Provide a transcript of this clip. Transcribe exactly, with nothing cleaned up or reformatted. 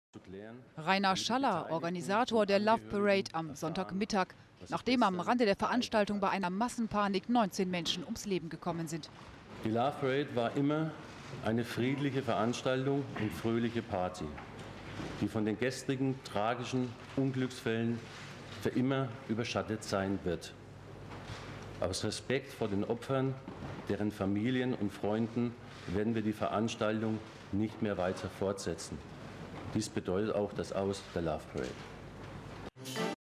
Rainer Schaller, Organisator der Love Parade am Sonntagmittag, nachdem am Rande der Veranstaltung bei einer Massenpanik neunzehn Menschen ums Leben gekommen sind. Die Love Parade war immer eine friedliche Veranstaltung und fröhliche Party, die von den gestrigen tragischen Unglücksfällen für immer überschattet sein wird. Aus Respekt vor den Opfern, deren Familien und Freunden werden wir die Veranstaltung nicht mehr weiter fortsetzen. Dies bedeutet auch das Aus der Love Parade.